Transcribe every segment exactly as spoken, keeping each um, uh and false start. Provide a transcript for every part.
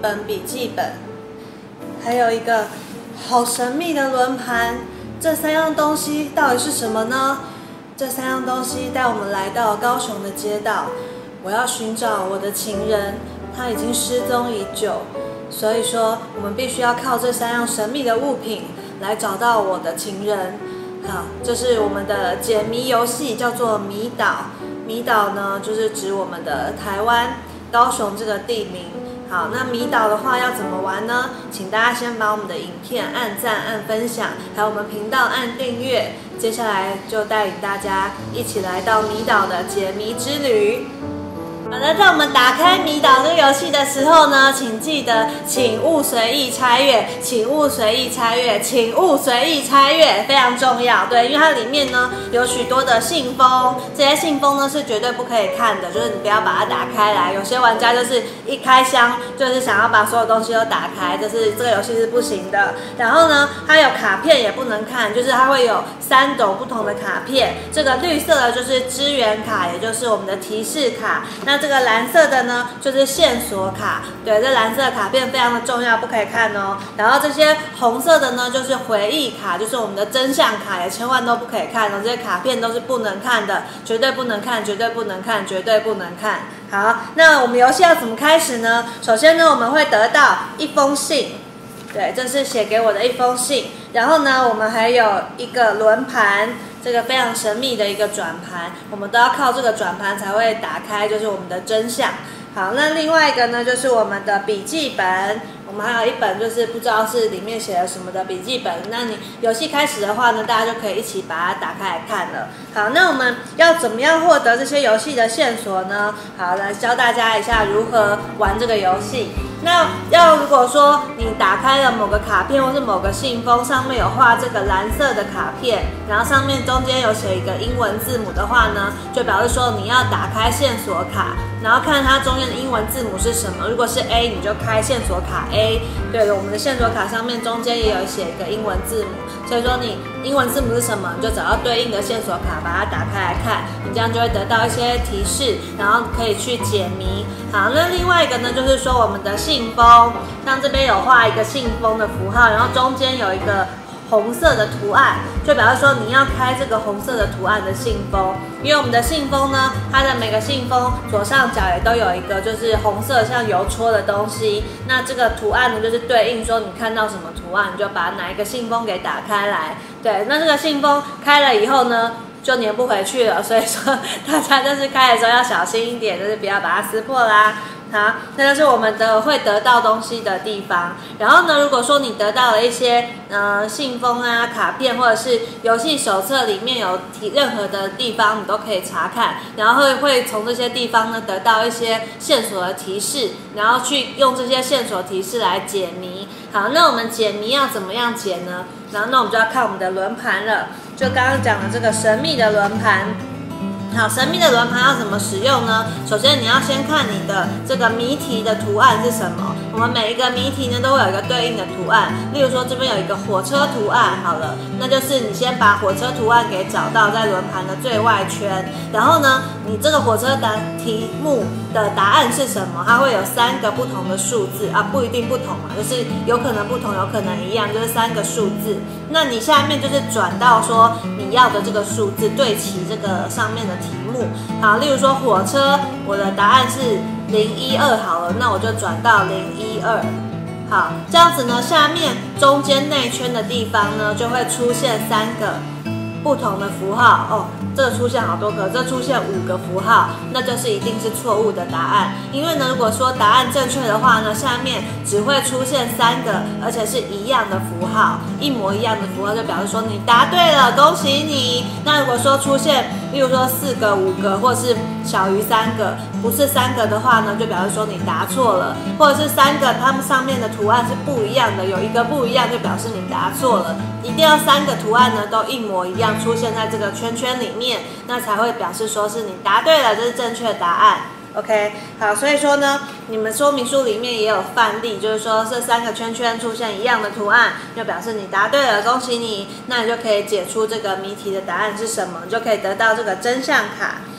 本笔记本，还有一个好神秘的轮盘。这三样东西到底是什么呢？这三样东西带我们来到高雄的街道。我要寻找我的情人，他已经失踪已久，所以说我们必须要靠这三样神秘的物品来找到我的情人。好，这是我们的解谜游戏，叫做迷岛。迷岛呢，就是指我们的台湾高雄这个地名。好，那迷岛的话要怎么玩呢？请大家先把我们的影片按赞、按分享，还有我们频道按订阅。接下来就带领大家一起来到迷岛的解谜之旅。好的，在我们打开迷岛这个游戏的时候呢，请记得，请勿随意拆阅，请勿随意拆阅，请勿随意拆阅，非常重要。对，因为它里面呢有许多的信封，这些信封呢是绝对不可以看的，就是你不要把它打开来。有些玩家就是一开箱就是想要把所有东西都打开，就是这个游戏是不行的。然后呢，它有卡片也不能看，就是它会有三种不同的卡片。这个绿色的就是支援卡，也就是我们的提示卡。那这个蓝色的呢，就是线索卡。对，这蓝色的卡片非常的重要，不可以看哦。然后这些红色的呢，就是回忆卡，就是我们的真相卡，也千万都不可以看哦。这些卡片都是不能看的，绝对不能看，绝对不能看，绝对不能看。好，那我们游戏要怎么开始呢？首先呢，我们会得到一封信。对，这是写给我的一封信。然后呢，我们还有一个轮盘。这个非常神秘的一个转盘，我们都要靠这个转盘才会打开，就是我们的真相。好，那另外一个呢，就是我们的笔记本。我们还有一本就是不知道是里面写了什么的笔记本。那你游戏开始的话呢，大家就可以一起把它打开来看了。好，那我们要怎么样获得这些游戏的线索呢？好，来教大家一下如何玩这个游戏。那要如果说你打开了某个卡片或是某个信封，上面有画这个蓝色的卡片，然后上面中间有写一个英文字母的话呢，就表示说你要打开线索卡，然后看它中间的英文字母是什么。如果是 A， 你就开线索卡 A。对了，我们的线索卡上面中间也有写一个英文字母，所以说你英文字母是什么，你就找到对应的线索卡，把它打开来看，你这样就会得到一些提示，然后可以去解谜。好，那另外一个呢，就是说我们的信封，像这边有画一个信封的符号，然后中间有一个红色的图案，就表示说你要开这个红色的图案的信封。因为我们的信封呢，它的每个信封左上角也都有一个就是红色像邮戳的东西，那这个图案呢就是对应说你看到什么图案，你就把哪一个信封给打开来。对，那这个信封开了以后呢，就粘不回去了，所以说大家就是开的时候要小心一点，就是不要把它撕破啦。好，这就是我们的会得到东西的地方。然后呢，如果说你得到了一些呃信封啊、卡片，或者是游戏手册里面有提任何的地方，你都可以查看，然后会会从这些地方呢得到一些线索的提示，然后去用这些线索提示来解谜。好，那我们解谜要怎么样解呢？然后那我们就要看我们的轮盘了，就刚刚讲的这个神秘的轮盘。好，神秘的轮盘要怎么使用呢？首先你要先看你的这个谜题的图案是什么。我们每一个谜题呢都会有一个对应的图案，例如说这边有一个火车图案，好了，那就是你先把火车图案给找到在轮盘的最外圈，然后呢，你这个火车的题目的答案是什么？它会有三个不同的数字啊，不一定不同嘛，就是有可能不同，有可能一样，就是三个数字。那你下面就是转到说你要的这个数字对齐这个上面的题目。好，例如说火车，我的答案是零一二好了，那我就转到零一二。好，这样子呢，下面中间内圈的地方呢，就会出现三个不同的符号哦。这个出现好多个，这出现五个符号，那就是一定是错误的答案。因为呢，如果说答案正确的话呢，下面只会出现三个，而且是一样的符号，一模一样的符号，就表示说你答对了，恭喜你。那如果说出现，例如说四个、五个，或是小于三个，不是三个的话呢，就表示说你答错了，或者是三个，它们上面的图案是不一样的，有一个不一样，就表示你答错了。一定要三个图案呢都一模一样出现在这个圈圈里面，那才会表示说是你答对了，这是正确的答案。OK， 好，所以说呢，你们说明书里面也有范例，就是说这三个圈圈出现一样的图案，就表示你答对了，恭喜你，那你就可以解出这个谜题的答案是什么，你就可以得到这个真相卡。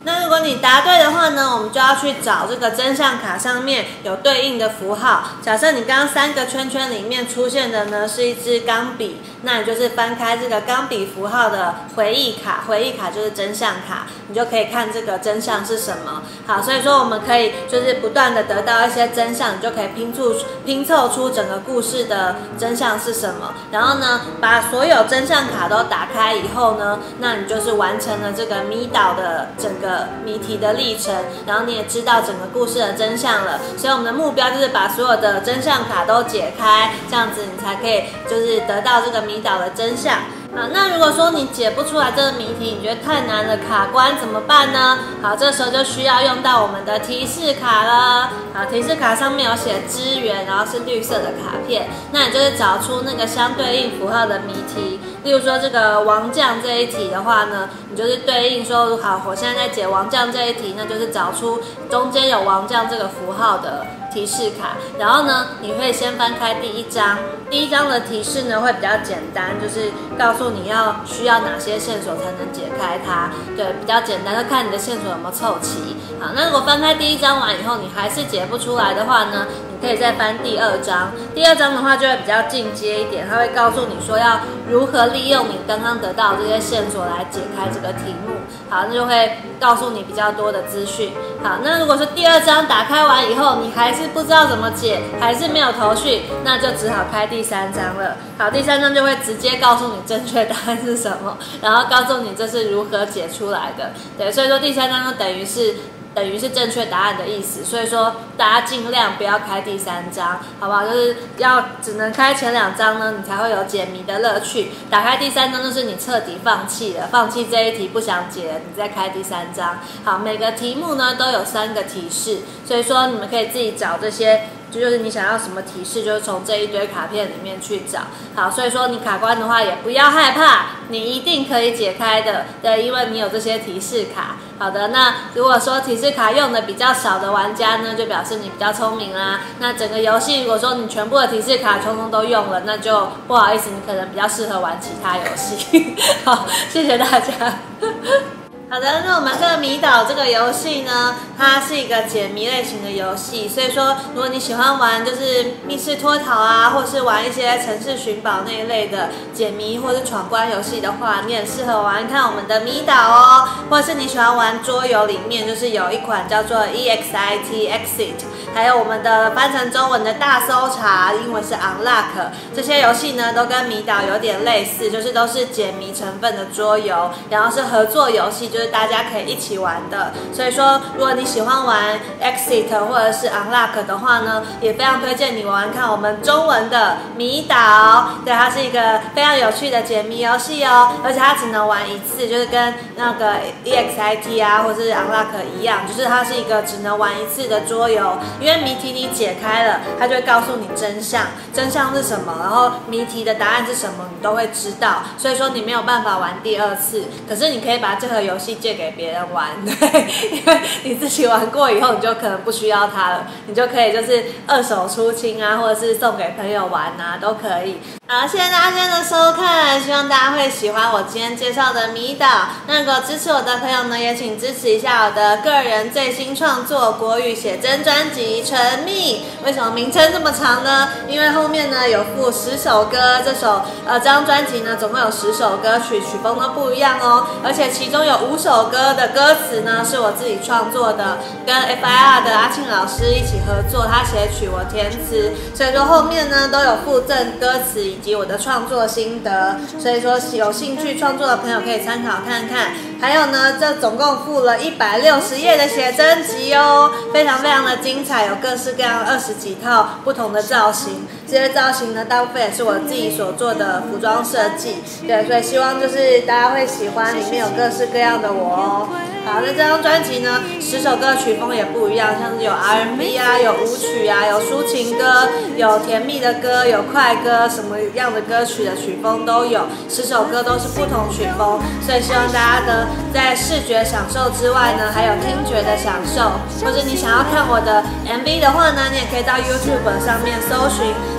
那如果你答对的话呢，我们就要去找这个真相卡上面有对应的符号。假设你刚刚三个圈圈里面出现的呢是一支钢笔，那你就是翻开这个钢笔符号的回忆卡，回忆卡就是真相卡，你就可以看这个真相是什么。好，所以说我们可以就是不断的得到一些真相，你就可以拼出拼凑出整个故事的真相是什么。然后呢，把所有真相卡都打开以后呢，那你就是完成了这个迷岛的整个谜题的历程，然后你也知道整个故事的真相了。所以我们的目标就是把所有的真相卡都解开，这样子你才可以就是得到这个迷岛的真相。好，那如果说你解不出来这个谜题，你觉得太难了，卡关怎么办呢？好，这时候就需要用到我们的提示卡了。好，提示卡上面有写支援，然后是绿色的卡片，那你就是找出那个相对应符号的谜题。例如说这个王将这一题的话呢，你就是对应说，好，我现在在解王将这一题，那就是找出中间有王将这个符号的提示卡。然后呢，你会先翻开第一章，第一章的提示呢会比较简单，就是告诉你要需要哪些线索才能解开它。对，比较简单，就看你的线索有没有凑齐。好，那如果翻开第一章完以后，你还是解不出来的话呢，你可以再翻第二章。第二章的话就会比较进阶一点，它会告诉你说要如何利用你刚刚得到的这些线索来解开这个题目。好，那就会告诉你比较多的资讯。好，那如果说第二章打开完以后，你还是不知道怎么解，还是没有头绪，那就只好开第三章了。好，第三章就会直接告诉你正确答案是什么，然后告诉你这是如何解出来的。对，所以说第三章就等于是。等于是正确答案的意思，所以说大家尽量不要开第三章，好不好？就是要只能开前两章呢，你才会有解谜的乐趣。打开第三章就是你彻底放弃了，放弃这一题不想解了，你再开第三章。好，每个题目呢都有三个提示，所以说你们可以自己找这些。就是你想要什么提示，就是从这一堆卡片里面去找。好，所以说你卡关的话也不要害怕，你一定可以解开的。对，因为你有这些提示卡。好的，那如果说提示卡用的比较少的玩家呢，就表示你比较聪明啦。那整个游戏如果说你全部的提示卡通通都用了，那就不好意思，你可能比较适合玩其他游戏。好，谢谢大家。好的，那我们这个迷岛这个游戏呢，它是一个解谜类型的游戏，所以说如果你喜欢玩就是密室脱逃啊，或是玩一些城市寻宝那一类的解谜或是闯关游戏的话，你很适合玩看我们的迷岛哦。或者是你喜欢玩桌游，里面就是有一款叫做 E X I T Exit， 还有我们的翻成中文的大搜查，英文是 Unlock， 这些游戏呢都跟迷岛有点类似，就是都是解谜成分的桌游，然后是合作游戏，就是大家可以一起玩的。所以说，如果你喜欢玩 Exit 或者是 Unlock 的话呢，也非常推荐你玩看我们中文的迷岛。对，它是一个非常有趣的解谜游戏哦，而且它只能玩一次，就是跟那个 E X I T 啊或是 Unlock 一样，就是它是一个只能玩一次的桌游。因为谜题你解开了，它就会告诉你真相，真相是什么，然后谜题的答案是什么，你都会知道。所以说你没有办法玩第二次，可是你可以把这个游戏借给别人玩，对，因为你自己玩过以后，你就可能不需要它了，你就可以就是二手出清啊，或者是送给朋友玩啊，都可以。好，谢谢大家今天的收看，希望大家会喜欢我今天介绍的迷岛。那如果支持我的朋友呢，也请支持一下我的个人最新创作国语写真专辑《沉迷》。为什么名称这么长呢？因为后面呢有附十首歌，这首呃这张专辑呢总共有十首歌曲，曲风都不一样哦。而且其中有五首歌的歌词呢是我自己创作的，跟 F I R 的阿庆老师一起合作，他写曲我填词，所以说后面呢都有附赠歌词以及我的创作心得，所以说有兴趣创作的朋友可以参考看看。还有呢，这总共附了一百六十页的写真集哦，非常非常的精彩，有各式各样二十几套不同的造型。这些造型呢，大部分也是我自己所做的服装设计，对，所以希望就是大家会喜欢，里面有各式各样的我哦。好，那这张专辑呢，十首歌曲风也不一样，像是有 R and B 啊，有舞曲啊，有抒情歌，有甜蜜的歌，有快歌，什么样的歌曲的曲风都有，十首歌都是不同曲风，所以希望大家呢，在视觉享受之外呢，还有听觉的享受。或者你想要看我的 M V 的话呢，你也可以到 YouTube 上面搜寻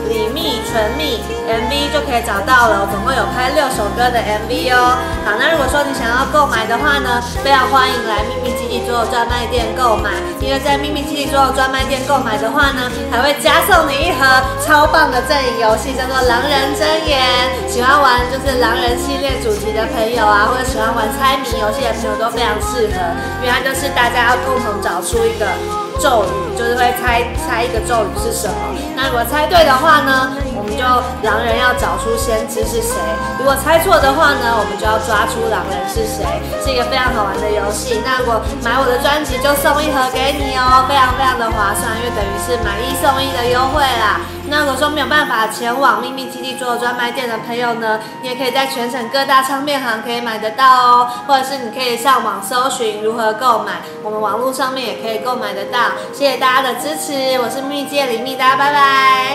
李密纯蜜 M V 就可以找到了，总共有拍六首歌的 M V 哦。好，那如果说你想要购买的话呢，非常欢迎来秘密基地桌游专卖店购买，因为在秘密基地桌游专卖店购买的话呢，还会加送你一盒超棒的阵营游戏，叫做狼人真言。喜欢玩就是狼人系列主题的朋友啊，或者喜欢玩猜谜游戏的朋友都非常适合，因为它就是大家要共同找出一个咒语，就是会猜猜一个咒语是什么。那如果猜对的话呢，我们就狼人要找出先知是谁；如果猜错的话呢，我们就要抓出狼人是谁，是一个非常好玩的游戏。那如果买我的专辑就送一盒给你哦，非常非常的划算，因为等于是买一送一的优惠啦。那如果说没有办法前往秘密基地桌游专卖店的朋友呢，你也可以在全省各大唱片行可以买得到哦，或者是你可以上网搜寻如何购买，我们网络上面也可以购买得到。谢谢大家的支持，我是秘密基地李密，大家拜拜。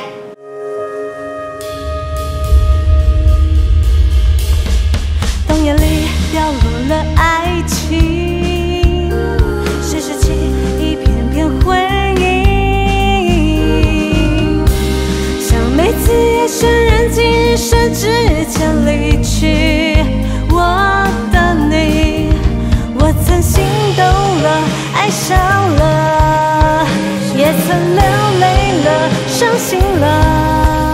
冬夜里掉落了爱情，谁拾起一片片回忆。每次夜深人静，日升之前离去我的你，我曾心动了，爱上了，也曾流泪了，伤心了。